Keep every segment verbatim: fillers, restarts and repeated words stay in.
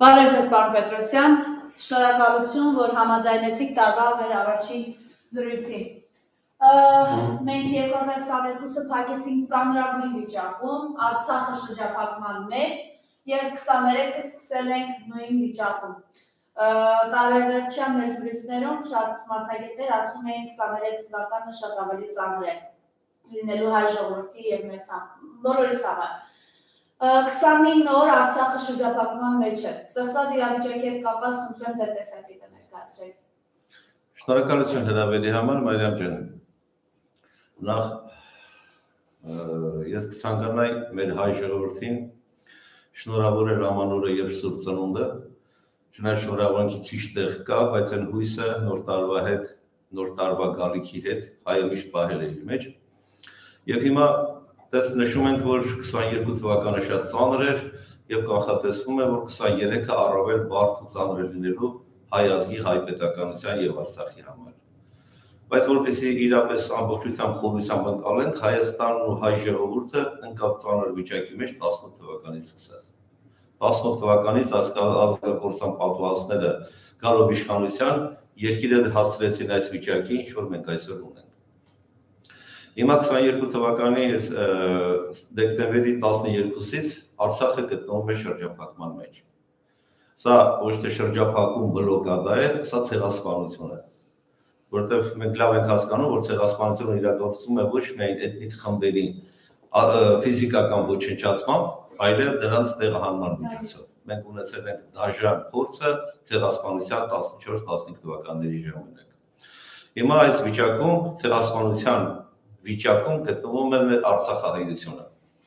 Բարև ձեզ, պարոն Պետրոսյան, շնորհակալություն, որ համաձայնեցիք տարվա մեր առաջին զրույցին։ Մենք երկու հազար քսաներկուսը փակեցինք ծանրագույն վիճակում, Արցախը շրջափակման մեջ և քսաներեքը սկսել ենք նույն վիճակում։ Տարեվերջյան մեր զրույցներում շատ մասնագետներ ասում էին քսաներեք թվականը շատ ավելի ծանր է լինելու հայ ժողովրդի և մեզ բոլորիս համար։ քսանինը օր Արցախը շրջափակման մեջ է։ Ստեղծված իրավիճակի հետ կապված խնդրեմ ձեր տեսակետը ներկայացրեք։ Շնորհակալություն հրավերի համար, Մարիամ ջան։ Նախ ես կցանկանայի մեր հայ ժողովրդին շնորհավորել ամանորը և Սուրբ Ծնունդը։ Չնայած շնորհավորանքի քիչ տեղ կա, բայց այն հույսը նոր տարվա հետ, նոր տարվա գալիքի հետ հայը միշտ պահել է իր մեջ։ Եվ հիմա դες նշում ենք, որ քսաներկու թվականը շատ ծանր էր և կանխատեսվում է, որ քսաներեքը առավել բարդ ու ծանր է լինելու հայ ազգի, հայ պետականության և Արցախի համար։ Բայց որպեսզի իրապես ամբողջությամբ խորությամբ ընկալենք, Հայաստանն ու հայ ժողովուրդը ընկավ ծանր վիճակի մեջ տասնութ թվականից սկսած։ տասնութ թվականից ազգակործան պատուհասները գալով իշխանության երկիրը հասցրեցին այս վիճակի, ինչ որ մենք այսօր ունենք։ Հիմա քսաներկու թվականի դեկտեմբերի տասներկուսից Արցախը գտնվում է շրջափակման մեջ։ Սա ոչ թե շրջափակում բլոկադա է, սա ցեղասպանություն է, որտեղ մենք լավ ենք հասկանում, որ ցեղասպանությունը իրագործվում է ոչ միայն էթնիկ խմբերի ֆիզիկական ոչնչացմամբ, այլև դրանց տեղահանման միջոցով։ Մենք ունեցել ենք դաժան փորձը ցեղասպանության տասնչորս տասնհինգ թվականների ժամանակ։ Հիմա այս վիճակում ցեղասպանության վիճակում գտնվում է մեր Արցախահայությունը։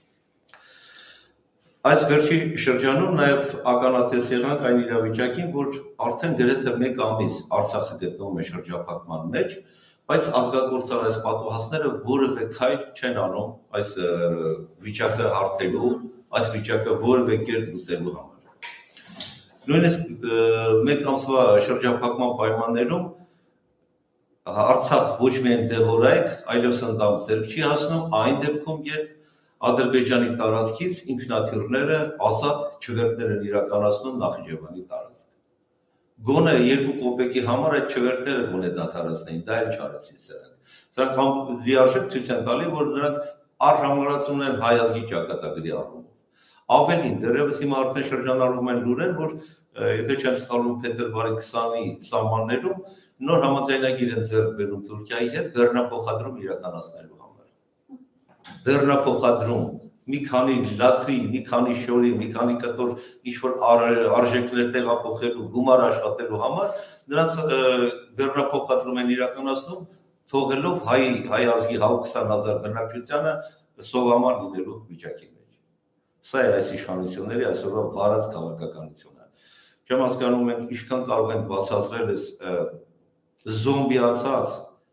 Այս վերջի շրջանում նաև ականատես եղանք այն իրավիճակին, որ արդեն գրեթե մեկ ամիս Արցախը գտնվում է շրջափակման մեջ, բայց ազգակործան այս պատուհասները որևէ քայլ չեն անում այս վիճակը հարթելու, այս վիճակը որևէ կերպ լուծելու համար։ Նույնիսկ մեկ ամսվա շրջափակման պայմաններում Արցախ ոչ միայն դեղորայք, այլև սննդամթերք չի հասնում, այն դեպքում, երբ Ադրբեջանի տարածքից ինքնաթիռները ազատ չվերթներ են իրականացնում Նախիջևանի տարածք։ Գոնե երկու կոպեկի համար այդ չվերթները գոնե դադարեցնեին, դա էլ չարեցին սրանք։ Սրանք լիարժեք ցույց են տալի, որ նրանք արհամարհացնում են հայ ազգի ճակատագրի առումով։ Ավելին, դեռևս հիմա արդեն շրջանառվում են լուրեր, որ եթե չեմ սխալվում փետրվարի քսանի սահմաններում նոր համաձայնագիր են ձեռք բերում Թուրքիայի հետ բեռնափոխադրում իրականացնելու համար։ Բեռնափոխադրում մի քանի լաթվի, մի քանի շորի, մի քանի կտոր ինչ-որ արժեքներ տեղափոխելու, գումար աշխատելու համար նրանց բեռնափոխադրում են իրականացնում, թողելով հայ հայ ազգի քսան հազար բնակչությանը սովամար լինելու վիճակի մեջ։ Սա է այս իշխանությունների այսօրվա վարած քաղաքականությունը։ Չեմ հասկանում մենք ինչքան կարող ենք բացատրել այս զոմբիացած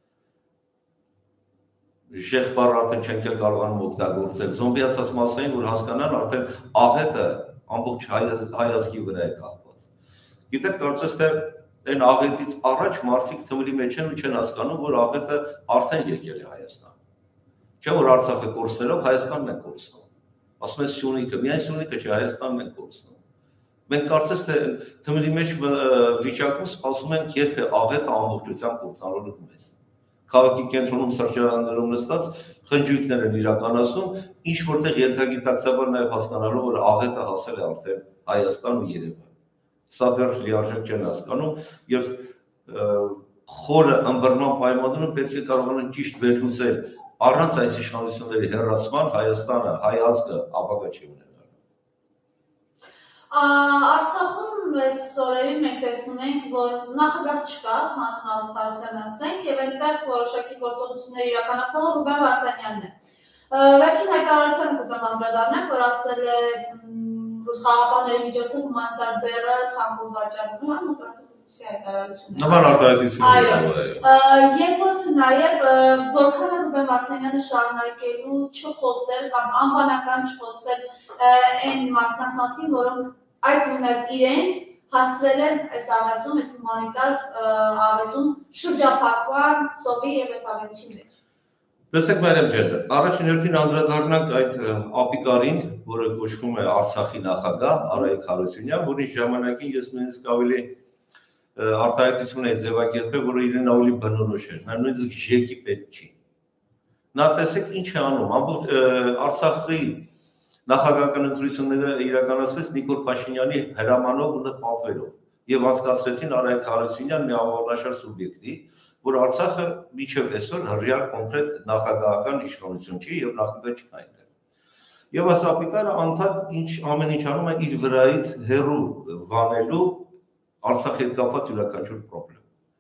շեղբառ արդեն չենք էլ կարողանում օգտագործել, զոմբիացած մասային, որ հասկանան արդեն աղետը ամբողջ հայ ազգի վրա է կախված։ Գիտեք, կարծես թե այն աղետից առաջ մարդիկ թմրի մեջ են ու չեն հասկանում, որ աղետը արդեն եկել է Հայաստան։ Չէ՞ որ Արցախը կորցնելով Հայաստանն են կորցնում։ Ասում են Սյունիքը, միայն Սյունիքը չէ, Հայաստանն են կորցնում։ Մենք կարծես թե թմրի մեջ վիճակում սպասում ենք, երբ է աղետը ամբողջությամբ կործանելու մեզ։ Քաղաքի կենտրոնում սրճարաններում նստած խնջույքներ են իրականացնում, ինչ որտեղ ենթագիտակցաբար նաև հասկանալով, որ աղետը հասել է արդեն Հայաստան ու Երևան։ Սա դեռ լիարժեք չեն հասկանում և խորը ըմբռնման պայմաններում պետք է կարողանան ճիշտ վերլուծել առանց այս իշխանությունների հեռացման Հայաստանը, հայ ազգը ապագա չի ունենալու։ Արցախում այս օրերին մենք տեսնում ենք, որ նախագահ չկա, հանրապետության ասենք, և այնտեղ որոշակի գործողություններ իրականացնողը Ռուբեն Վարդանյանն է։ Վերջին հայտարարությանը կուզեմ անդրադառնալ, որ ասել է ռուսխաղապանների միջոցով հումանիտար բեռը թանկով վաճառելու, մոտավորապես այսպիսի հայտարարություն է։ Նման արտահայտություն է։ Երկրորդ նաև որքան է Ռուբեն Վարդանյանը շարունակելու չխոսել կամ անվանական չխոսել այն մարդկանց մասին, որոնք այդ ունակ իրեն հասցրել են այս աղետում, այս հումանիտար աղետում շրջափակման, սովի և այս աղետի մեջ։ Տեսեք Մարիամ ջան, առաջին հերթին անդրադառնանք այդ ապիկարին, որը կոչվում է Արցախի նախագահ Արայիկ Հարությունյան, որի ժամանակին ես նույնիսկ ավելի արտահայտություն է ձևակերպել, որը իրեն ավելի բնորոշ էր, նա նույնիսկ ժեկի պետք չի։ Նա տեսեք ինչ է անում, ամբողջ Արցախի նախագահական ընտրությունները իրականացվեց Նիկոլ Փաշինյանի հրամանով ու պատվերով եւ անցկացրեցին Արայիկ Հարությունյան մի ավանդաշար սուբյեկտի, որ Արցախը մինչև այսօր հռիալ կոնկրետ նախագահական իշխանություն չի եւ նախագահ չկա այնտեղ։ Եվ այս ապիկարը անդադ ինչ ամեն ինչ անում է իր վրայից հեռու վանելու Արցախի հետ կապված յուրաքանչյուր խնդրեմ։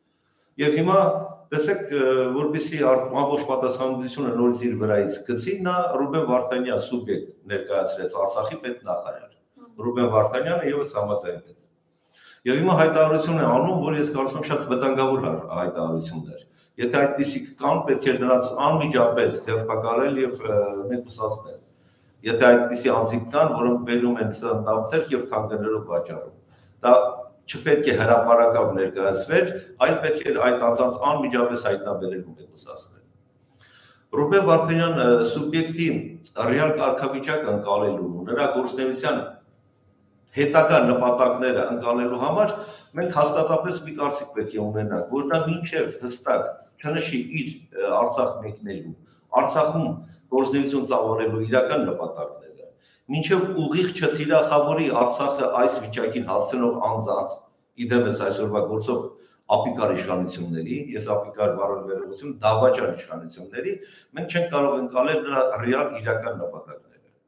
Եվ հիմա տեսեք, որպեսզի ամբողջ պատասխանատվությունը նորից իր վրայից գցի, նա Ռուբեն Վարդանյան սուբյեկտ ներկայացրեց Արցախի պետնախարար։ Ռուբեն Վարդանյանը եւս համաձայնվեց։ Եվ հիմա հայտարարություն է անում, որ ես կարծում եմ շատ վտանգավոր հայտարարություններ։ Եթե այդպիսիք կան, պետք է դրանց անմիջապես ձերբակալել եւ մեկուսացնել։ Եթե այդպիսի անձիկ կան, որոնք բերում են սննդամթերք եւ թանկարներով վաճառում, դա չպետք է հրապարակավ ներկայացվեր, այլ պետք է այդ անձանց անմիջապես հայտնաբերել ու մեկուսացնել։ Ռուբեն Վարդանյան սուբյեկտի ռեալ կարգավիճակը ընկալելու, նրա գործունեության հետագա նպատակները ընկալելու համար մենք հաստատապես մի կարծիք պետք է ունենանք, որ նա մինչև հստակ չնշի իր Արցախ մեկնելու, Արցախում գործունեություն ծավալելու իրական նպատակները, մինչև ուղիղ չթիրախավորի Արցախը այս վիճակին հասցնող անձանց, իդեպ այսօրվա գործող ապիկար իշխանությունների, ես ապիկար բառը վերողություն դավաճան իշխանությունների, մենք չենք կարող ընկալել նրա ռեալ իրական նպատակները։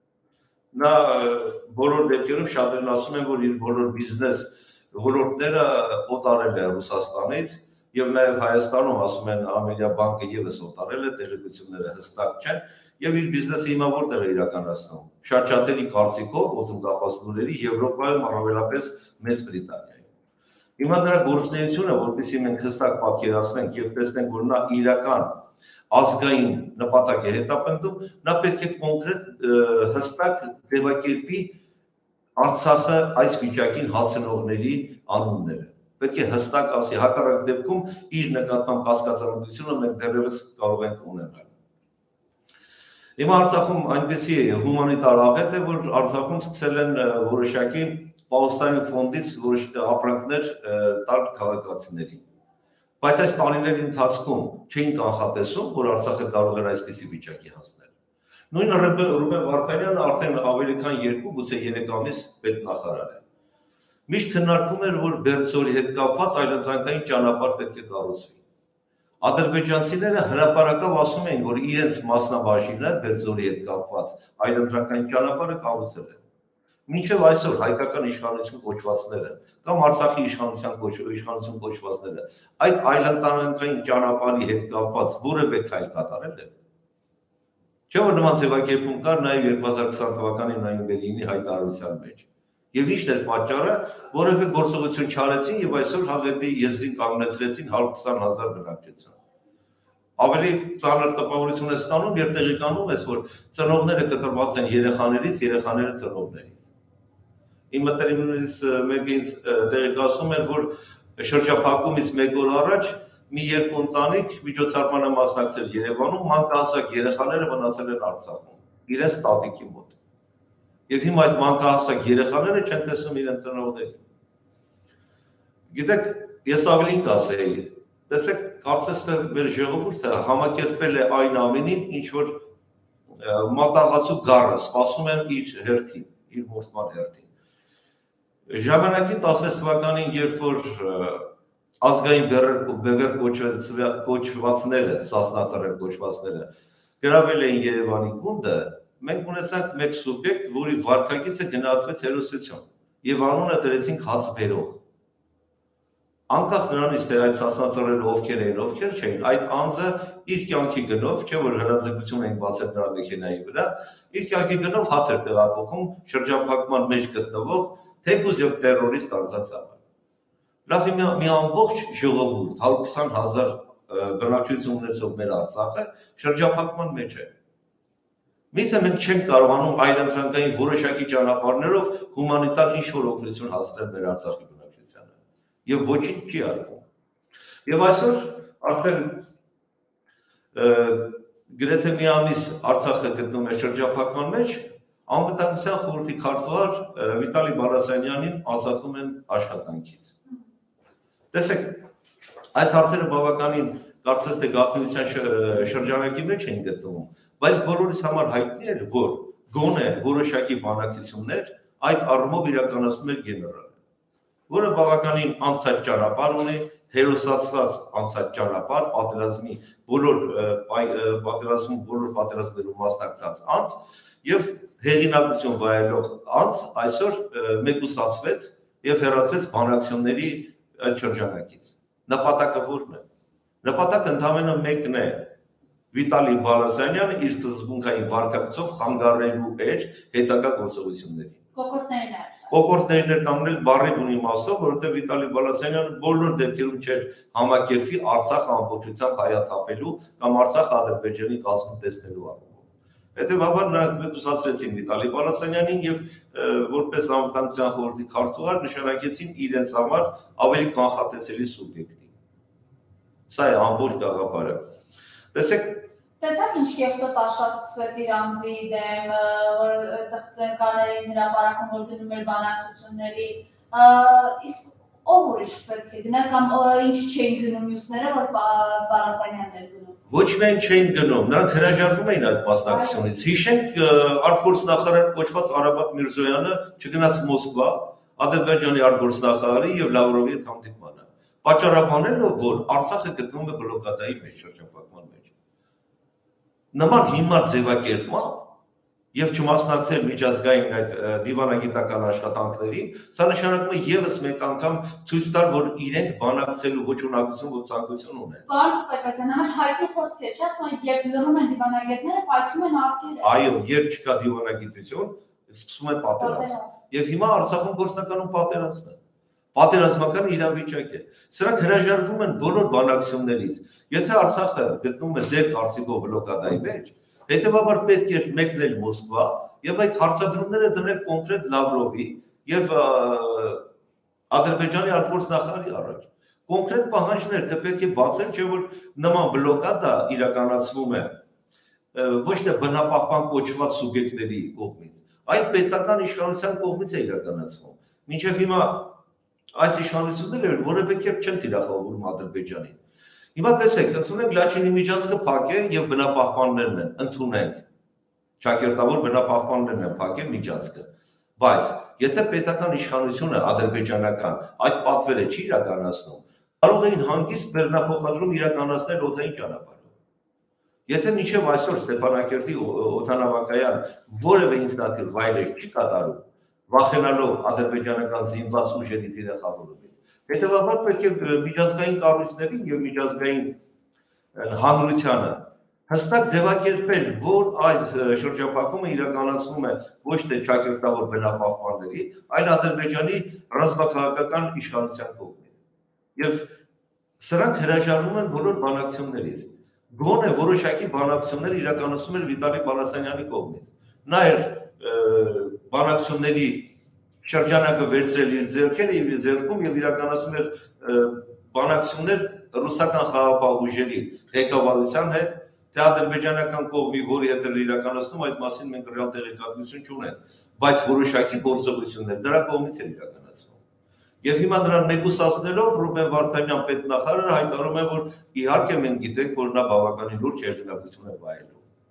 Նա բոլոր դեպքերում շատերն ասում են, որ իր բոլոր բիզնես ոլորտները օտարել է Ռուսաստանից եւ նաեւ Հայաստանում ասում են Ամերիկա բանկը եւս օտարել է, տեղեկությունները հստակ չեն եւ իր բիզնեսը հիմա որտեղ է իրականացնում։ Շատ շատերի կարծիքով օծուկապած լուրերի Եվրոպայում, առավելապես Մեծ Բրիտանիայում։ Հիմա նրա գործունեությունը, որովհետեւ մենք հստակ պատկերացնենք եւ տեսնենք, որ նա իրական ազգային նպատակ է հետապնդում, նա պետք է կոնկրետ հստակ ձևակերպի Արցախը այս վիճակին հասցնողների անունները։ Պետք է հստակ ասի, հակառակ դեպքում իր նկատմամբ կասկածանքությունը մենք դեռևս կարող ենք ունենալ։ Հիմա Արցախում այնպեսի է հումանիտար աղետ է, որ Արցախում սկսել են որոշակի Պաղոստանի ֆոնդից որոշ ապրանքներ տալ քաղաքացիներին։ Բայց այս տարիների ընթացքում չէին կանխատեսում, որ Արցախը կարող էր այսպիսի վիճակի հասնել։ Նույն Ռուբեն Վարդանյանը արդեն ավելի քան երկու, գուցե երեք ամիս պետնախարար է։ Միշտ քննարկվում էր, որ Բերձորի հետ կապված այլընտրանքային ճանապարհ պետք է կառուցվի։ Ադրբեջանցիները հրապարակավ ասում էին, որ իրենց մասնաբաժինը Բերձորի հետ կապված այլընտրանքային ճանապարհը կառուցել են։ Մինչև այսօր հայկական իշխանություն կոչվածները կամ Արցախի իշխանության իշխանություն կոչվածները այդ այլընտրանքային ճանապարհի հետ կապված որևէ քայլ կատարել են։ Չէ՞ որ նման ձևակերպում կար նաև երկու հազար քսան թվականի նոյեմբերի հայտարարության մեջ։ Եվ ի՞նչն էր պատճառը, որովհետև գործողություն չարեցին եւ այսօր Հաղեդի եզրին կանգնեցրեցին հարյուր քսան հազար բնակչություն։ Ավելի ծանր տպավորություն է ստանում, երբ տեղեկանում ես, որ ծնողները կտրված են երեխաներից, երեխաները ծնողներից։ Իմ մտերիմներից մեկը ինձ տեղեկացնում էր, որ շրջափակումից մեկ օր առաջ մի երկու ընտանիք միջոցառման է մասնակցել Երևանում, մանկահասակ երեխաները մնացել են Արցախում, իրենց տատիկի մոտ։ Եվ հիմա այդ մանկահասակ երեխաները չեն տեսնում իրենց ծնողներին։ Գիտեք, ես ավելին կասեի, տեսեք, կարծես թե մեր ժողովուրդը համակերպվել է այն ամենին, ինչ որ մատաղացու գառը սպասում են իր հերթին, իր մորթման հերթին։ Ժամանակին տասնվեց թվականին, երբ որ ազգային բևեր կոչվածները, սասնածռեր կոչվածները գրավել էին Երևանի գունդը, մենք ունեցանք մեկ սուբյեկտ, որի վարքագիծը գնահատվեց հերոսություն եւ անունը դրեցինք հացբերող։ Անկախ նրանից, թե այդ սասնածռերը ովքեր էին, ովքեր չէին, այդ անձը իր կյանքի գնով, չէ որ հրաձգություն էին բացել նրա մեքենայի վրա, իր կյանքի գնով հաց էր տեղափոխում շրջափակման մեջ գտնվող թեկուզ եւ տերորիստ անձանց համար։ Լավ, մի ամբողջ ժողովուրդ, հարյուր քսան հազար բնակչություն ունեցող մեր Արցախը շրջափակման մեջ է։ Միցե մենք չենք կարողանում այլընտրանքային որոշակի ճանապարհներով հումանիտար ինչ-որ օգնություն հասնել մեր Արցախի բնակչությանը։ Եվ ոչինչ չի արվում։ Եվ այսօր արդեն գրեթե մի ամիս Արցախը գտնվում է շրջափակման մեջ, անվտանգության խորհրդի քարտուղար Վիտալի Բալասանյանին ազատում են աշխատանքից։ Տեսեք, այս հարցերը բավականին կարծես թե գաղտնիության շրջանակի մեջ են գտնվում, բայց բոլորիս համար հայտնի էր, որ գոնե որոշակի բանակցություններ այդ առումով իրականացնում էր գեներալը, որը բավականին անցած ճանապարհ ունի, հերոսացած անցած ճանապարհ, պատերազմի բոլոր պատերազմում բոլոր պատերազմներում մասնակցած անց եւ հեղինակություն վայելող անց այսօր մեկուսացվեց եւ հեռացվեց բանակցությունների այդ շրջանակից։ Նպատակը ո՞րն է։ Նպատակը ընդհանրապես մեկն է։ Վիտալի Բալասանյանը իր սկզբունքային վարկագծով խանգարելու էր հետագա գործողություններին։ Կոկորդներն էր։ Կոկորդներն էր կանգնել բառի բուն իմաստով, որովհետև Վիտալի Բալասանյանը բոլոր դեպքերում չէր համակերպվի Արցախ ամբողջությամբ հայաթափելու կամ Արցախ Ադրբեջանի կազմում տեսնելու առումով։ Հետևաբար նրանք մեկուսացրեցին Վիտալի Բալասանյանին եւ որպես անվտանգության խորհրդի քարտուղար նշանակեցին իրենց համար ավելի կանխատեսելի սուբյեկտի։ Սա է ամբողջ գաղափարը։ Տեսեք, տեսեք ինչ կեղտոտ աշխատ սկսվեց իրանցի դեմ, որ տնկաներին հրապարակում որ գնում էր բանակցությունների, իսկ ով ուրիշ պետք է գնա կամ ինչ չէին գնում մյուսները, որ Բալասանյանն էր գնում։ Ոչ միայն չէին գնում, նրանք հրաժարվում էին այդ մասնակցությունից։ Հիշենք արտգործնախարար կոչված Արաբատ Միրզոյանը չգնաց Մոսկվա, Ադրբեջանի արտգործնախարարի եւ Լավրովի հետ հանդիպմանը, պատճառաբանելով, որ Արցախը գտնվում է բլոկադայի մեջ, շրջափակման մեջ։ Նման հիմար ձևակերպմամբ եւ չմասնակցել միջազգային այդ դիվանագիտական աշխատանքներին, սա նշանակում է եւս մեկ անգամ ցույց տալ, որ իրենք բանակցելու ոչ ունակություն, ոչ ցանկություն ունեն։ Պարոն Պետրոսյան, համար հայտնի խոսք է, չէ՞, ասում են, երբ լռում են դիվանագետները, պայթում են արկերը։ Այո, երբ չկա դիվանագիտություն, սկսում է պատերազմ։ Եվ հիմա Արցախում գործնականում պատերազմ է։ Պատերազմական իրավիճակ է։ Սրանք հրաժարվում են բոլոր բանակցություններից։ Եթե Արցախը գտնվում է ձեր կարծիքով բլոկադայի մեջ, հետևաբար պետք է մեկնել Մոսկվա եւ այդ հարցադրումները դնել կոնկրետ Լավրովի եւ Ադրբեջանի արտգործնախարարի առաջ։ Կոնկրետ պահանջներ, թե պետք է բացել, չէ՞ որ նման բլոկադա իրականացվում է ոչ թե բնապահպան կոչված սուբյեկտների կողմից, այլ պետական իշխանության կողմից է իրականացվում։ Մինչեւ հիմա այս իշխանությունները որևէ կերպ չեն թիրախավորում Ադրբեջանին։ Հիմա տեսեք, ընդունենք Լաչինի միջանցքը փակել եւ բնապահպաններն են, ընդունենք։ Ճակերտավոր բնապահպաններն են փակել միջանցքը։ Բայց եթե պետական իշխանությունը ադրբեջանական այդ պատվերը չի իրականացնում, կարող էին հանգիստ բեռնափոխադրում իրականացնել օդային ճանապարհով։ Եթե մինչև այսօր Ստեփանակերտի օդանավակայան որևէ ինքնաթիռ վայրեր չի կատարում, վախենալով ադրբեջանական զինված ուժերի թիրախավորումից, հետևաբար պետք է միջազգային կառույցներին եւ միջազգային հանրությանը հստակ ձևակերպել, որ այս շրջափակումը իրականացվում է ոչ թե ճակերտավոր բնապահպանների, այլ Ադրբեջանի ռազմաքաղաքական իշխանության կողմից։ Եվ սրանք հրաժարվում են բոլոր բանակցություններից։ Գոնե որոշակի բանակցություններ իրականացում էր Վիտալի Բալասանյանի կողմից։ Նա էր բանակցությունների շրջանակը վերցրել իր ձեռքերը եւ ձեռքում եւ իրականացում էր բանակցություններ ռուսական խաղաղապահ ուժերի ղեկավարության հետ, թե ադրբեջանական կողմի որի հետ էր իրականացնում, այդ մասին մենք ռեալ տեղեկատվություն չունենք, բայց որոշակի գործողություններ դրա կողմից էր իրականացվում։ Եվ հիմա նրան մեկուսացնելով Ռուբեն Վարդանյան պետնախարարը հայտարարում է, որ իհարկե մենք գիտենք, որ նա բավականին լուրջ հեղինակություն է վայելում։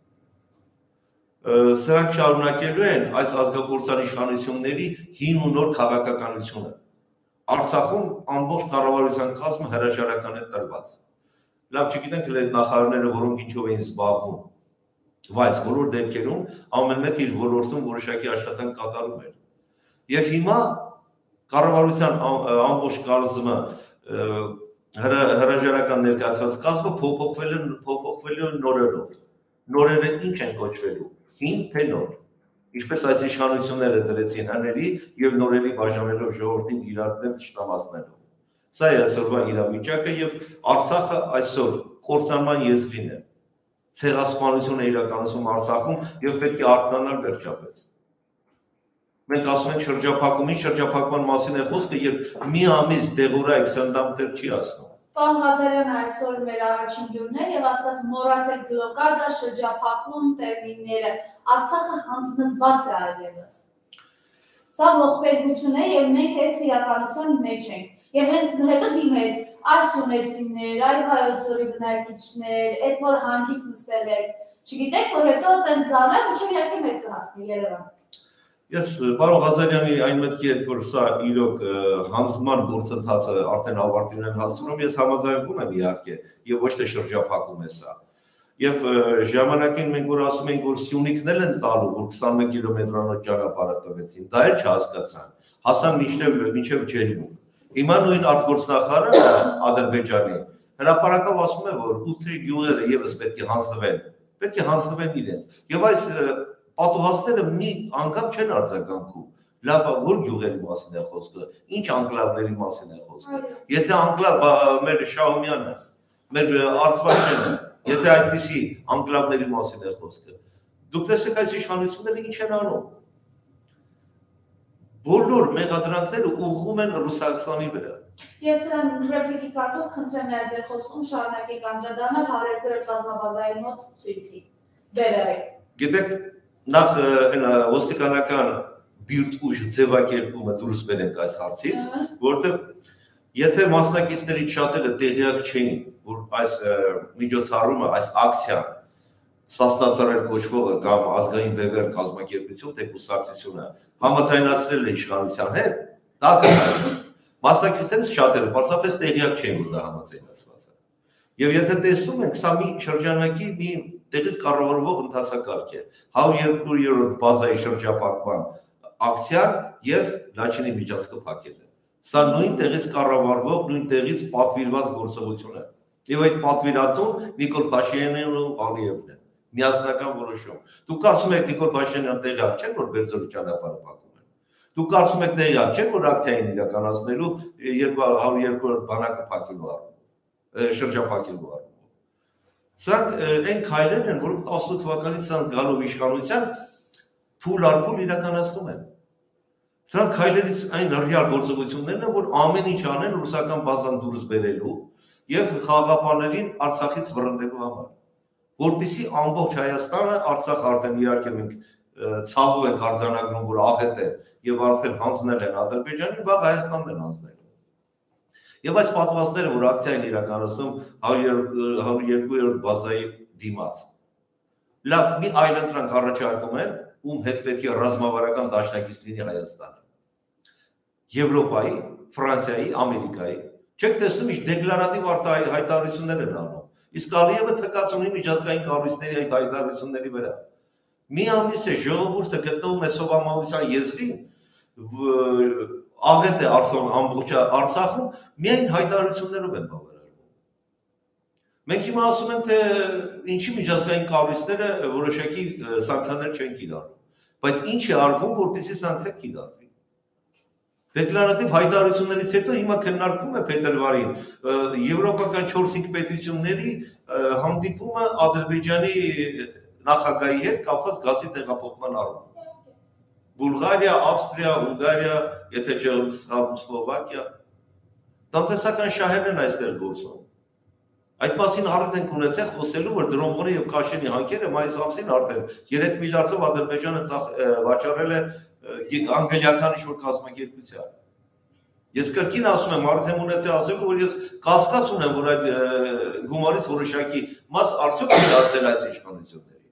Սրանք շարունակելու են այս ազգագործան իշխանությունների հին ու նոր քաղաքականությունը։ Արցախում ամբողջ կառավարության կազմը հրաժարական է տրված։ Լավ չգիտենք էլ այդ նախարարները, որոնք ինչով էին զբաղվում, բայց բոլոր դեպքերում ամեն մեկը իր ոլորտում որոշակի աշխատանք կատարում էր։ Եվ հիմա կառավարության ամբողջ կազմը հրաժարական ներկայացված կազմը փոփոխվել է փոփոխվել է նորերով։ Նորերը ինչ են կոչվելու։ Հին թե նոր, ինչպես այս իշխանությունները դրեցին հների եւ նորերի բաժանելով ժողովրդին իրար դեմ չտամասնելով։ Սա է այսօրվա իրավիճակը եւ Արցախը այսօր կործանման եզրին է։ Ցեղասպանություն է իրականացում Արցախում եւ պետք է արտանալ վերջապես։ Մենք ասում ենք շրջափակումի, շրջափակման մասին է խոսքը, երբ մի ամիս դեղորայք սնդամտեր չի ասում։ Պարոն Ղազարյանը այսօր մեր առաջին հյուրն էր եւ ասաց մոռացեք բլոկադա, շրջափակում, տերմինները, Արցախը հանձնված է այլևս։ Սա ողբերգություն է եւ մենք այս իրականության մեջ ենք։ Եվ հենց հետո դիմեց այս ունեցիներ, այ հայոց զորի բնակիչներ, այդ որ հանգիստ նստել եք, չգիտեք, որ հետո տենց դառնա, մինչև իհարկե մեզ կհասնի Երևան։ Ես պարոն Ղազարյանի այն մտքի հետ, որ սա իրոք հանձնման գործընթացը արդեն ավարտին են հասնում, ես համաձայնվում եմ իհարկե, եւ ոչ թե շրջափակում է սա։ Եվ ժամանակին մենք որ ասում ենք, որ Սյունիքն էլ են տալու, որ քսանմեկ կիլոմետրանոց ճանապարհ տվեցին, դա էլ չհասկացան, հասան մինչև մինչև Ջերմուկ։ Հիմա նույն արտգործնախարարը Ադրբեջանի հրապարակավ ասում է, որ ութ գյուղերը եւս պետք է հանձնվեն, պետք է հանձնվեն իրենց։ Եվ այս պատուհասները մի անգամ չեն արձագանքում։ Լավ, որ գյուղերի մասին է խոսքը, ինչ անկլավների մասին է խոսքը։ Եթե անկլավ մեր Շահումյանը, մեր Արցախը, եթե այդպիսի անկլավների մասին է խոսքը, դուք տեսեք այս իշխանությունները ինչ են անում։ Բոլոր մեղադրանքները ուղղում են Ռուսաստանի վրա։ Ես ռեպլիկի կարգով խնդրեմ նաև ձեր խոսքում շարունակեք անդրադառնալ հարյուրերորդ ռազմաբազայի մոտ ցույցի։ Բերարեք։ Գիտեք, նախ ոստիկանական բիրտ ուժ ձևակերպումը դուրս բերենք այս հարցից, որտեղ եթե մասնակիցներից շատերը տեղյակ չէին, որ այս միջոցառումը, այս ակցիան Սասնածառեր կոչվողը կամ ազգային բևեռ կազմակերպություն, թե կուսակցությունը համաձայնացրել է իշխանության հետ, դա կհայտնի։ Մասնակիցներից շատերը պարզապես տեղյակ չէին, որ դա համաձայնացված է։ Եվ եթե տեսնում ենք, սա մի շրջանակի մի տեղից կառավարվող ընթացակարգ է։ հարյուր երկու բազայի շրջափակման ակցիան եւ Լաչինի միջանցքը փակելը։ Սա նույն տեղից կառավարվող, նույն տեղից պատվիրված գործողություն է։ Եվ այդ պատվիրատուն Նիկոլ Փաշինյանն ու Ալիևն են։ Միասնական որոշում։ Դուք կարծում եք Նիկոլ Փաշինյանը տեղյակ չէ, որ Բերձորի ճանապարհը փակում են։ Դուք կարծում եք տեղյակ չէ, որ ակցիային իրականացնելու հարյուր երկու բանակը փակելու առում, շրջափակելու առում։ Սրանք այն քայլերն են, որոնք տասնութ թվականից սրանք գալով իշխանության փուլ առ փուլ իրականացնում են։ Սրանք քայլերից այն ռեալ գործողություններն են, որ ամեն ինչ անեն ռուսական բազան դուրս բերելու եւ խաղաղապահներին Արցախից վռնդելու համար, որպեսզի ամբողջ Հայաստանը, Արցախ արդեն իհարկե մենք ցավով ենք արձանագրում, որ աղետ է եւ արդեն հանձնել են Ադրբեջանին, վաղ Հայաստանն են հանձնել։ Եվ այս պատմվածները, որ ակցիային իրականացում հարյուր երկու բազայի դիմաց։ Լավ, մի այլընտրանք առաջարկում են, ում հետ պետք է ռազմավարական դաշնակից լինի Հայաստանը։ Եվրոպայի, Ֆրանսիայի, Ամերիկայի։ Չեք տեսնում, ինչ դեկլարատիվ հայտարարություններ են անում։ Իսկ Ալիևը թքած ունի միջազգային կառույցների այդ հայտարարությունների վրա։ Մի ամիս է ժողովուրդը գտնվում է սովամահության եզրին, աղետ է ամբողջ Արցախում, միայն հայտարարություններով են բավարարվում։ Մենք հիմա ասում ենք, թե ինչի միջազգային կառույցները որոշակի սանկցիաներ չեն կիրառում, բայց ինչ է արվում, որպեսզի սանկցիա կիրառվի։ Դեկլարատիվ հայտարարություններից հետո հիմա քննարկվում է փետրվարին եվրոպական չորս-հինգ պետությունների հանդիպումը Ադրբեջանի նախագահի հետ կապված գազի տեղափոխման առումով։ Բուլղարիա, Ավստրիա, Հունգարիա, եթե չեմ Սլովակիա, տնտեսական շահերն են այստեղ գործում։ Այդ մասին առիթ ենք ունեցել խոսելու, որ դրոմբոնի եւ Քաշենի հանքերը մայիս ամսին արդեն երեք միլիարդով Ադրբեջանը վաճառել է անգլիական ինչ-որ կազմակերպության։ Ես կրկին ասում եմ, առիթ եմ ունեցել ասելու, որ ես կասկած ունեմ, որ այդ գումարից որոշակի մաս արդյոք չի ասել այս իշխանությունների։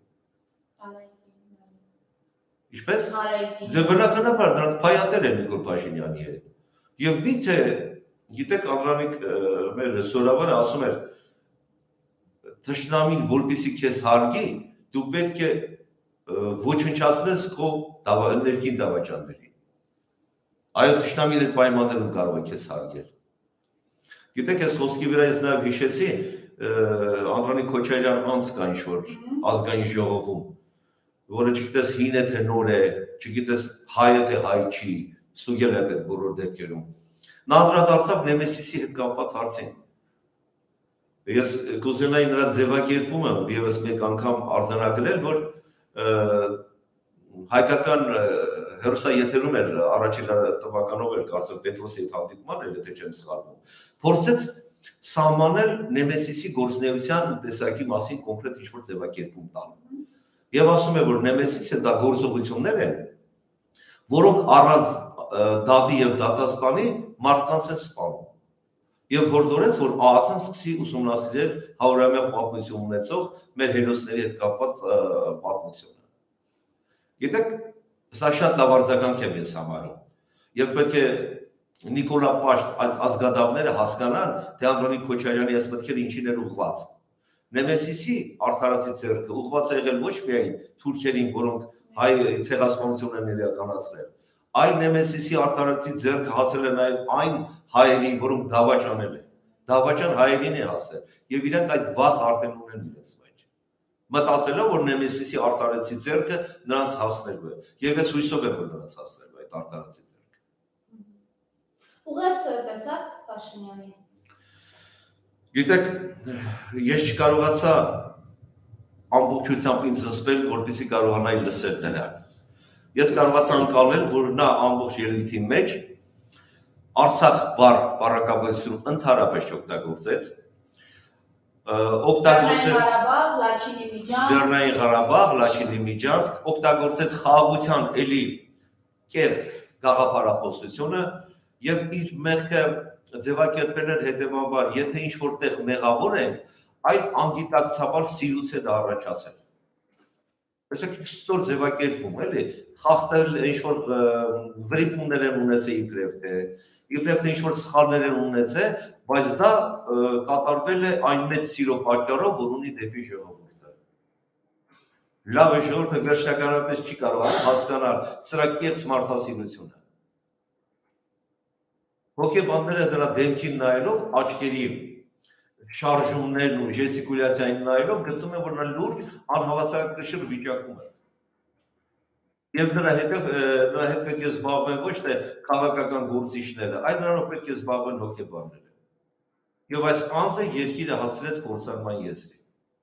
Ինչպես։ Դե բնականաբար դրանք փայատեր են Նիկոլ Փաշինյանի հետ։ Եվ միթե, գիտեք, Անդրանիկ մեր սորավարը ասում էր, թշնամին, որպեսզի քեզ հարգի, դու պետք է ոչնչացնես քո ներքին դավաճաններին։ Այո, թշնամին այդ պայմաններում կարող է քեզ հարգել։ Գիտեք, այս խոսքի վրա ես նաև հիշեցի Անդրանիկ Քոչարյան անց կա ինչ-որ ազգային ժողովում, որը չգիտես հին է թե նոր է, չգիտես հայ է թե հայ չի, ստուգել է այդ բոլոր դեպքերում։ Նա անդրադարձավ Նեմեսիսի հետ կապված հարցին։ Ես կուզենայի նրա ձևակերպումը ևս մեկ անգամ արձանագրել, որ հայկական հեռուստաեթերում էր առաջին տվականով էր կարծեմ Պետրոսի հետ հանդիպման էր, եթե չեմ սխալվում։ Փորձեց սահմանել Նեմեսիսի գործունեության տեսակի մասին կոնկրետ ինչ-որ ձևակերպում տալ։ Եվ ասում է, որ Նեմեսիսը դա գործողություններ են, որոնք առանց դատի եւ դատաստանի մարդկանց են սպանում։ Եվ հորդորեց, որ ԱԱՑ-ն սկսի ուսումնասիրել հարյուրամյա պատմություն ունեցող մեր հերոսների հետ կապված պատմությունը։ Գիտեք, սա շատ լավ արձագանք եմ ես համարում։ Եվ պետք է Նիկոլա Պաշտ այդ ազգադավները հասկանան, թե Անդրանիկ Քոչարյանի այս մտքերը ինչին էր ուղղված։ Նեմեսիսի արդարացի ձեռքը ուղղված է եղել ոչ միայն թուրքերին, որոնք հայ ցեղասպանություն են իրականացրել, այլ Նեմեսիսի արդարացի ձեռքը հասել է նաև այն հայերին, որոնք դավաճանել են։ Դավաճան հայերին է հասել, եւ իրանք այդ վախ արդեն ունեն իրենց մեջ։ Մտածելով, որ Նեմեսիսի արդարացի ձեռքը նրանց հասնելու է, եւ ես հույսով եմ, որ նրանց հասնելու է այդ արդարացի ձեռքը։ Ուղերձը տեսակ Փաշինյանի։ Գիտեք, ես չկարողացա ամբողջությամբ ինձ զսպել, որպեսզի կարողանայի լսել նրան։ Ես կարողացա անցնել, որ նա ամբողջ ելույթի մեջ Արցախ բառ բառակապություն ընդհանրապես չօգտագործեց, օգտագործեց Լեռնային Ղարաբաղ, Լաչինի Միջանցք, օգտագործեց խաղաղության էլի կերտ գաղափարախոսությունը եւ իր մեղքը ձևակերպել էր հետեւաբար, եթե ինչ որտեղ մեղավոր ենք, այդ անգիտակցաբար սիրուց է դա առաջացել։ Այսինքն քիչ ձևակերպում էլի, խախտել ինչ որ վրիպումներ են ունեցել իբրև թե, իբրև թե ինչ որ սխալներ են ունեցել, բայց դա կատարվել է այն մեծ սիրո պատճառով, որ ունի դեպի ժողովուրդը։ Լավ է, ժողովուրդը վերջնականապես չի կարող հասկանալ սրա կեղծ մարդասիրությունը։ Հոգեբանները դրա դեմքին նայելով, աչքերի շարժումներն ու ժեստիկուլյացիային նայելով գտնում են, որ նա լուրջ անհավասարակշիռ վիճակում է։ Եվ նրա հետ նրա հետ պետք է զբաղվեն ոչ թե քաղաքական գործիչները, այլ նրանով պետք է զբաղվեն հոգեբանները։ Եվ այս անձը երկիրը հասցրեց կործանման եզրի։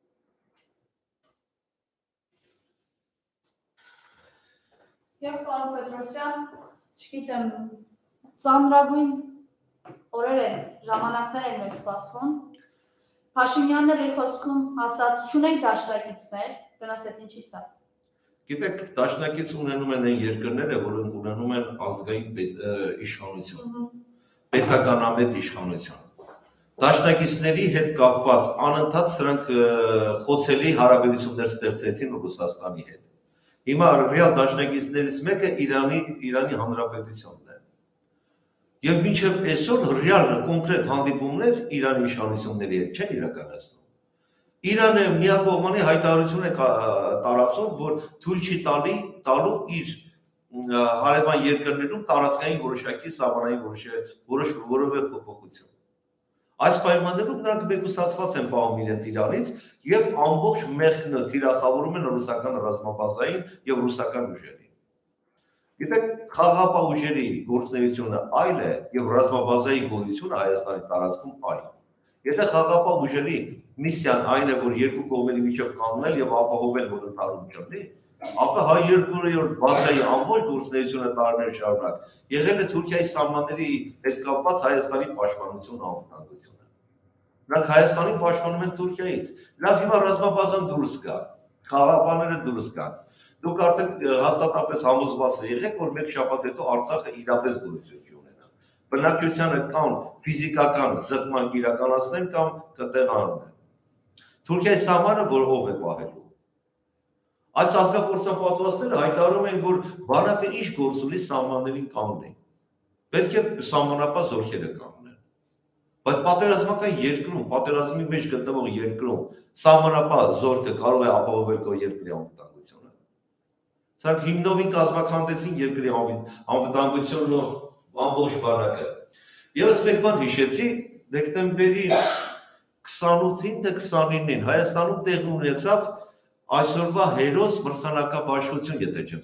Եվ պարոն Պետրոսյան, չգիտեմ, ծանրագույն օրեր են, ժամանակներ են մեզ սպասվում։ Փաշինյանն իր խոսքում ասաց, չունենք դաշնակիցներ, գնաս այդ ինչից է։ Գիտեք, դաշնակից ունենում են այն երկրները, որոնք ունենում են ազգային իշխանություն, պետականամետ իշխանություն։ Դաշնակիցների հետ կապված անընդհատ սրանք խոցելի հարաբերություններ ստեղծեցին Ռուսաստանի հետ։ Հիմա ռեալ դաշնակիցներից մեկը Իրանի Իրանի Հանրապետությունն է։ Եվ մինչև այսօր ռեալ կոնկրետ հանդիպումներ Իրանի իշխանությունների հետ չեն իրականացնում։ Իրանը միակողմանի հայտարարություն է տարածում, որ թույլ չի տալի տալու իր հարևան երկրներում տարածքային որոշակի սահմանային որոշ որևէ փոփոխություն։ Այս պայմաններում նրանք մեկուսացված են պահում իրենց Իրանից եւ ամբողջ մեղքն թիրախավորում են ռուսական ռազմաբազային եւ ռուսական ուժերին։ Գիտեք, խաղաղապահ ուժերի գործունեությունը այլ է եւ ռազմաբազայի գոյությունը Հայաստանի տարածքում այլ։ Եթե խաղաղապահ ուժերի միսիան այն է, որ երկու կողմերի միջև կանգնել եւ ապահովել, որ ընդհանուր չլինի, ապա հայ երկրորդ բազայի ամբողջ գործունեությունը տարիներ շարունակ եղել է Թուրքիայի սահմանների հետ կապված Հայաստանի պաշտպանությունը անվտանգությունը։ Նրանք Հայաստանին պաշտպանում են Թուրքիայից։ Լավ, հիմա ռազմաբազան դուրս կա, խաղաղապահները դուրս կան։ Դուք արդեն հաստատապես համոզված եղեք, որ մեկ շաբաթ հետո Արցախը իրապես գոյություն չի ունենա։ Բնակչությանը կամ ֆիզիկական զտման իրականացնեն կամ կտեղանեն։ Թուրքիայի սահմանը որ ով է պահելու։ Այս ազգակործապատվածները հայտարարում են, որ բանակը ինչ գործ ունի սահմաններին կանգնի։ Պետք է սահմանապահ զորքերը կանգնեն։ Բայց պատերազմական երկրում, պատերազմի մեջ գտնվող երկրում սահմանապահ զորքը կարող է ապահովել քո երկրի անվտանգությունը։ Սրանք հիմնովին կազմակերպեցին երկրի անվտանգությունն ու ամբողջ բանակը։ Եվս մեկ բան հիշեցի, դեկտեմբերի քսանութին թե քսանինին Հայաստանում տեղի ունեցավ այսօրվա հերոս մրցանակաբաշխություն, եթե չեմ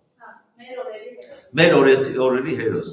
սխալվում։ Մեր օրերի հերոս։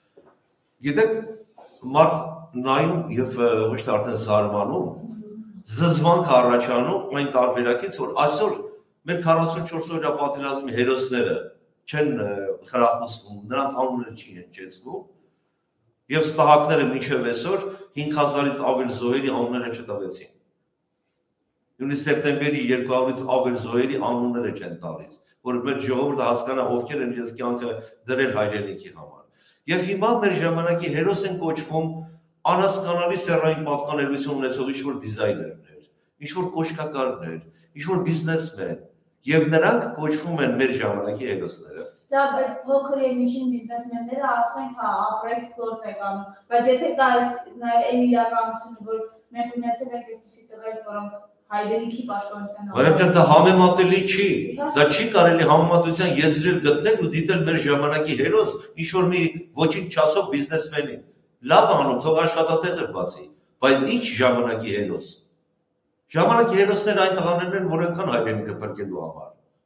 Գիտեք, մարդ նայում եւ ոչ թե արդեն զարմանում, զզվանք առաջանում այն տարբերակից, որ այսօր մեր քառասունչորս օրյա պատերազմի հերոսները չեն խրախուսվում, նրանց անունները չի հնչեցվում, Եվ ստահակները մինչև այսօր հինգ հազարից ավել զոհերի անունները չտվեցին։ Նույնիսկ սեպտեմբերի երկու հարյուրից ավել զոհերի անունները չեն տալիս, որ մեր ժողովուրդը հասկանա ովքեր են իրենց կյանքը դրել հայրենիքի համար։ Եվ հիմա մեր ժամանակի հերոս են կոչվում անհասկանալի սեռային պատկանելություն ունեցող ինչ-որ դիզայներներ, ինչ-որ կոշկակարներ, ինչ-որ բիզնեսմեն, եւ նրանք կոչվում են մեր ժամանակի հերոսները։ Դա փոքր եւ միջին բիզնեսմենները ասենք, հա, ապրեք գործ եք անում, բայց եթե կա նաեւ այն իրականությունը, որ մենք ունեցել ենք այսպիսի տղեր, որոնք հայրենիքի պաշտպանության Որովհետեւ դա համեմատելի չի, դա չի կարելի համեմատության եզրեր գտնել ու դիտել մեր ժամանակի հերոս, ինչ-որ մի ոչինչ չասող բիզնեսմենին։ Լավ անում, թող աշխատատեղը բացի, բայց ինչ ժամանակի հերոս։ Ժամանակի հերոսները այն տղաներն են, որ այնքան հայրենիքը փրկելու համար։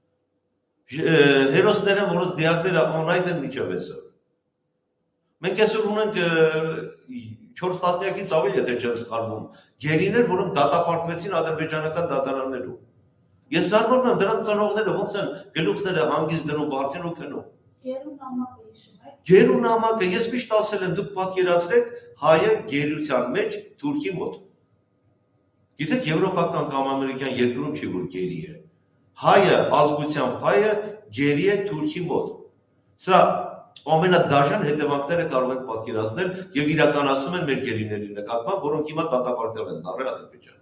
Հերոսները, որոնց դիակները անհայտ են մինչև այսօր։ Մենք այսօր ունենք չորս տասնյակից ավել, եթե չեմ սխալվում, գերիներ, որոնք դատապարտվեցին ադրբեջանական դատարաններում։ Ես զարմանում եմ դրանց ծնողները ոնց են գլուխները հանգիստ դնում, բարձին ու քնում։ Գերու նամակը հիշում եք։ Գերու նամակը, ես միշտ ասել եմ, դուք պատկերացրեք հայը գերության մեջ Թուրքի մոտ։ Գիտեք, եվրոպական կամ ամերիկյան երկրում չի, որ գերի է։ Հայը, ազգությամբ հայը գերի է Թուրքի մոտ։ Սրա ամենադաժան հետևանքները կարող ենք պատկերացնել եւ իրականացնում են մեր գերիների նկատմամբ, որոնք հիմա դատապարտել են դարել Ադրբեջանը։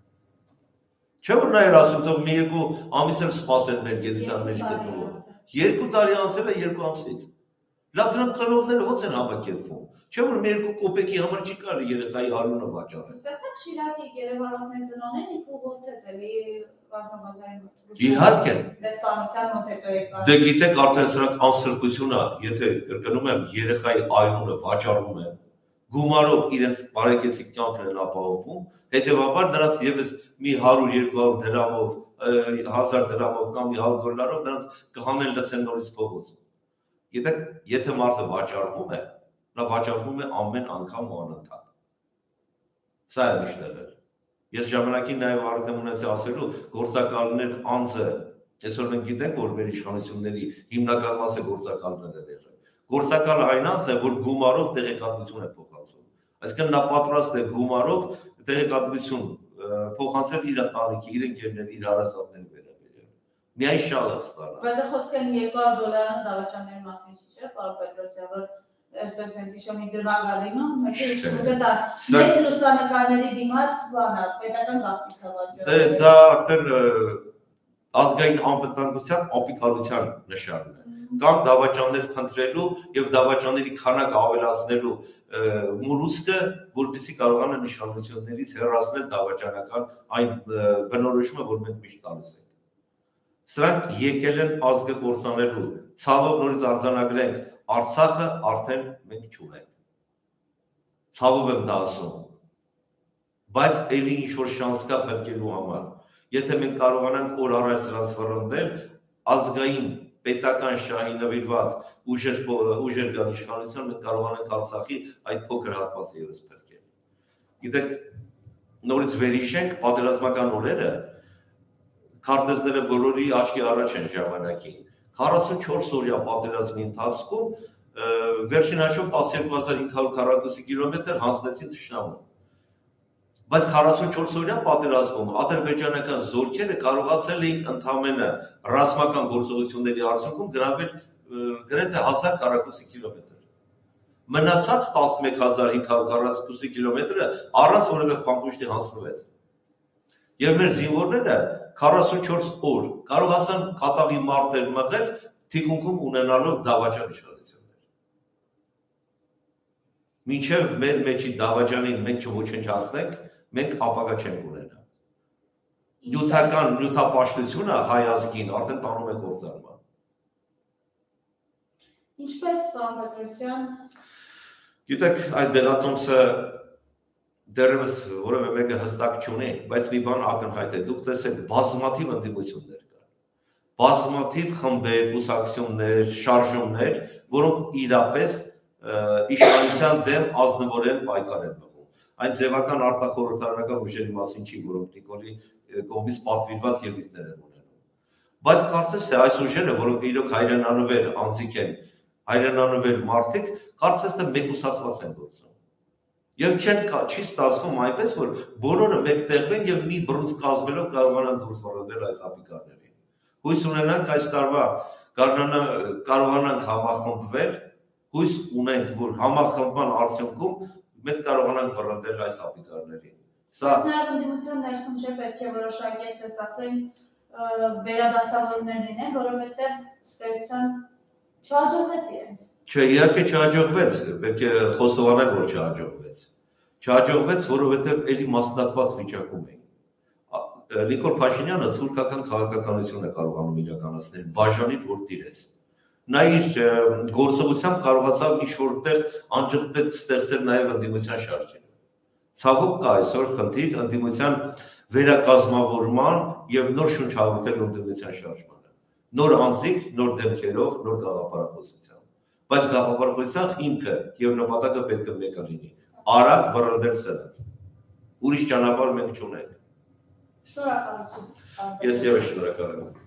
Չէ՞ որ նա էր ասում, թող մի երկու ամիս էլ սպասեն մեր գերության մեջ գտնվող։ Երկու տարի անցել է երկու ամսից։ Լավ, դրանց ծնողները ո՞նց են համակերպվում։ Չէ՞ որ մի երկու կոպեկի համար չի կարելի երեխայի արյունը վաճառել։ Տեսեք Շիրակի երևանացիների ծնողներին իքու որդեց էլի բազմաբազային Իհարկե։ դեսպանության մոտ հետո եկան։ Դե գիտեք, արդեն սրանք անսրբություն է, եթե կրկնում եմ, երեխայի արյունը վաճառում են, գումարով իրենց բարեկեցիկ կյանքն են ապահովում, հետևաբար նրանց եւս մի հարյուր երկու հարյուր դրամով, հազար դրամով կամ մի հարյուր դոլարով նրանց կհանեն լցեն նորից փողոց։ Գիտեք, եթե մարդը վաճառվում է, նա վաճառվում է ամեն անգամ ու անընդհատ։ Սա է միշտեղել։ Ես ժամանակին նաև արդեն ունեցի ասելու գործակալներ անձը, այսօր մենք գիտենք, որ մեր իշխանությունների հիմնական մասը գործակալներ են եղել։ Գործակալը այն անձն է, որ գումարով տեղեկատվություն է փոխանցում։ Այսինքն նա պատրաստ է գումարով տեղեկատվություն փոխանցել իր ընտանիքի, իր ընկերների, իր հարազատների վերաբերյալ։ Միայն շալը ստանա։ Բայց դա խոսքը երկու հարյուր դոլարանոց դավաճանների մասին չի, չէ՞, պարոն Պետրոսյան, որ այսպես հենց իշում դրվագ ալիմը, մեկ է իշում դա մեր լուսանկարների դիմաց բանա, պետական գաղտնիք հավաճառը։ Դե դա արդեն ազգային անվտանգության ապիկալության նշանն է։ Կամ դավաճաններ փնտրելու եւ դավաճանների քանակը ավելացնելու մուրուցքը, որպեսզի կարողանան իշխանություններից հեռացնել դավաճանական այն բնորոշումը, որ մենք միշտ տալիս ենք։ Սրանք եկել են ազգը կործանելու, ցավով նորից արձանագրենք, Արցախը արդեն մենք չունենք։ Ցավով եմ դա ասում։ Բայց ելի ինչ-որ շանս կա փրկելու համար։ Եթե մենք կարողանանք օր առաջ սրանց վռնդել, ազգային պետական շահի նվիրված ուժեր ուժեր կան իշխանության, մենք կարողանանք Արցախի այդ փոքր հատվածը ևս փրկել։ Գիտեք, նորից վերհիշենք պատերազմական օրերը, քարտեզները բոլորի աչքի առաջ են ժամանակին։ քառասունչորս օրյա պատերազմի ընթացքում վերջին հաշվով տասնյոթ հազար հինգ հարյուր քառակուսի կիլոմետր հանձնեցին թշնամուն։ Բայց քառասունչորս օրյա պատերազմում ադրբեջանական զորքերը կարողացել էին ընդամենը ռազմական գործողությունների արդյունքում գրավել գրեթե հազար քառակուսի կիլոմետր։ Մնացած տասնմեկ հազար հինգ հարյուր քառակուսի կիլոմետրը առանց որևէ փամփուշտի հանձնվեց։ Եվ մեր զինվորները քառասունչորս օր կարողացան կատաղի մարտեր մղել թիկունքում ունենալով դավաճան իշխանություններ։ Մինչև մեր մեջի դավաճանին մենք չոչնչացնենք, մենք ապագա չենք ունենա։ Նյութական նյութապաշտությունը հայ ազգին արդեն տանում է կործանման։ Ինչպես, պարոն Պետրոսյան։ Գիտեք, այդ դեղատոմսը դեռևս որևէ մեկը հստակ չունի, բայց մի բան ակնհայտ է, դուք տեսեք բազմաթիվ ընդդիմություններ կան, բազմաթիվ խմբեր, կուսակցություններ, շարժումներ, որոնք իրապես իշխանության դեմ ազնվորեն պայքար են մղում։ Այն ձևական արտախորհրդարանական ուժերի մասին չի, որոնք Նիկոլի կողմից պատվիրված ելույթներ են ունենում։ Բայց կարծես թե այս ուժերը, որոնք իրոք հայրենանվեր անձիկ են, հայրենանվեր մարդիկ, կարծես թե մեկուսացված են գործում։ Եվ չեն չի ստացվում այնպես, որ բոլորը մեկտեղվեն եւ մի բռունց կազմելով կարողանան դուրս վռնդել այս ապիկարներին։ Հույս ունենանք այս տարվա կարողանանք համախմբվել, հույս ունենք, որ համախմբման արդյունքում մենք կարողանանք վռնդել այս ապիկարներին։ Սա Ներդիմության ներսում չէ պետք է որոշակի, այսպես ասենք, վերադասավորումներ լինեն, որովհետեւ ստեղծան չհաջողվեց իրենց։ Չէ, իհարկե չհաջողվեց, պետք է խոստովանել, որ չհաջողվեց։ Չհաջողվեց, որովհետև էլի մասնատված վիճակում էին։ Նիկոլ Փաշինյանը թուրքական քաղաքականություն է կարողանում իրականացնել, բաժանիչ որ տիրեց։ Նա իր գործողությամբ կարողացավ ինչ-որտեղ անջրպետ ստեղծել նաև ընդդիմության շարքերը։ Ցավոք կա այսօր խնդիր ընդդիմության վերակազմավորման եւ նոր շունչ հավաքել ընդդիմության շարժմանը։ Նոր անձիկ, նոր դեմքերով, նոր գաղափարախոսությամբ։ Բայց գաղափարախոսության հիմքը եւ նպատակը պետք է մեկը լինի։ Արագ վռնդել սրանց։ Ուրիշ ճանապարհ մենք չունենք։ Շնորհակալություն։ Ես ևս շնորհակալ եմ։